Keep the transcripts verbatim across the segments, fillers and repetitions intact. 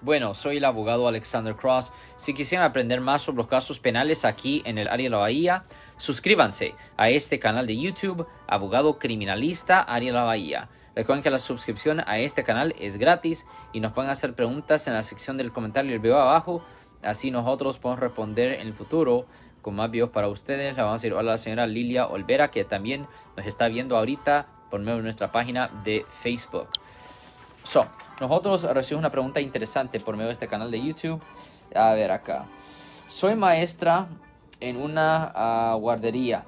Bueno, soy el abogado Alexander Cross. Si quisieran aprender más sobre los casos penales aquí en el área de la Bahía, suscríbanse a este canal de YouTube, Abogado Criminalista Área de la Bahía. Recuerden que la suscripción a este canal es gratis y nos pueden hacer preguntas en la sección del comentario del video abajo. Así nosotros podemos responder en el futuro con más videos para ustedes. Le vamos a decir hola a la señora Lilia Olvera, que también nos está viendo ahorita por medio de nuestra página de Facebook. So, nosotros recibimos una pregunta interesante por medio de este canal de YouTube. A ver acá. Soy maestra en una uh, guardería.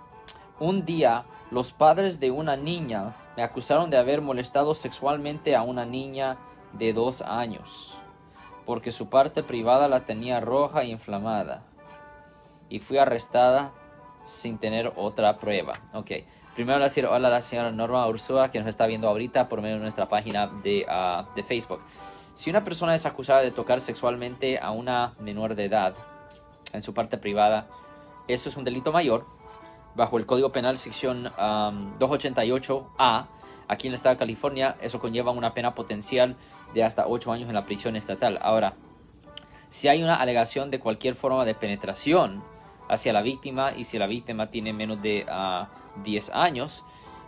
Un día, los padres de una niña me acusaron de haber molestado sexualmente a una niña de dos años, porque su parte privada la tenía roja e inflamada. Y fui arrestada sin tener otra prueba. Ok. Primero decir hola a la señora Norma Ursúa, que nos está viendo ahorita por medio de nuestra página de, uh, de Facebook. Si una persona es acusada de tocar sexualmente a una menor de edad en su parte privada, eso es un delito mayor. Bajo el Código Penal sección um, doscientos ochenta y ocho A, aquí en el estado de California, eso conlleva una pena potencial de hasta ocho años en la prisión estatal. Ahora, si hay una alegación de cualquier forma de penetración hacia la víctima, y si la víctima tiene menos de uh, diez años,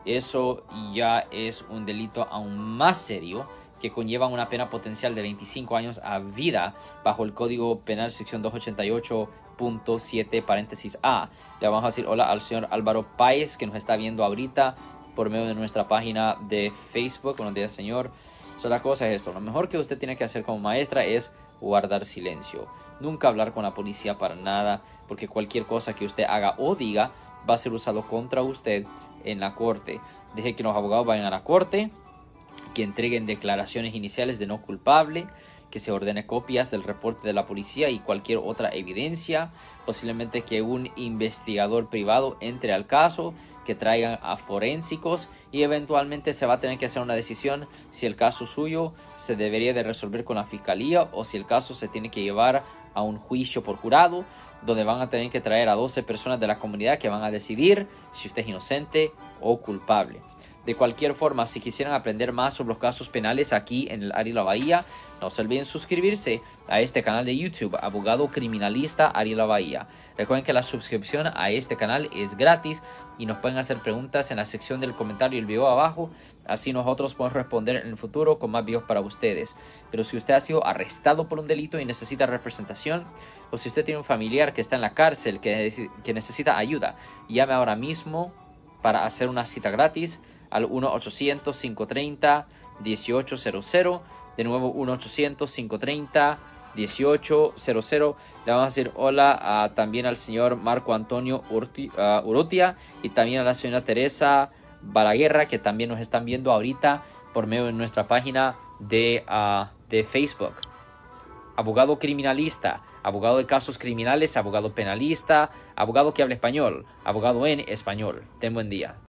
eso ya es un delito aún más serio que conlleva una pena potencial de veinticinco años a vida bajo el Código Penal sección doscientos ochenta y ocho punto siete paréntesis A. Le vamos a decir hola al señor Álvaro Páez, que nos está viendo ahorita por medio de nuestra página de Facebook. Buenos días, señor. So, la cosa es esto: lo mejor que usted tiene que hacer como maestra es guardar silencio. Nunca hablar con la policía para nada, porque cualquier cosa que usted haga o diga va a ser usado contra usted en la corte. Deje que los abogados vayan a la corte, que entreguen declaraciones iniciales de no culpable, que se ordene copias del reporte de la policía y cualquier otra evidencia, posiblemente que un investigador privado entre al caso, que traigan a forensicos, y eventualmente se va a tener que hacer una decisión si el caso suyo se debería de resolver con la fiscalía o si el caso se tiene que llevar a un juicio por jurado, donde van a tener que traer a doce personas de la comunidad que van a decidir si usted es inocente o culpable. De cualquier forma, si quisieran aprender más sobre los casos penales aquí en el área de la Bahía, no se olviden suscribirse a este canal de YouTube, Abogado Criminalista Área de la Bahía. Recuerden que la suscripción a este canal es gratis y nos pueden hacer preguntas en la sección del comentario del video abajo. Así nosotros podemos responder en el futuro con más videos para ustedes. Pero si usted ha sido arrestado por un delito y necesita representación, o si usted tiene un familiar que está en la cárcel que, que necesita ayuda, llame ahora mismo para hacer una cita gratis al uno ochocientos, cinco treinta, dieciocho cero cero. De nuevo, uno ochocientos, cinco treinta, dieciocho cero cero. Le vamos a decir hola a, también al señor Marco Antonio Urti, uh, Urrutia, y también a la señora Teresa Balaguerra, que también nos están viendo ahorita por medio de nuestra página de, uh, de Facebook. Abogado criminalista, abogado de casos criminales, abogado penalista, abogado que habla español, abogado en español. Ten buen día.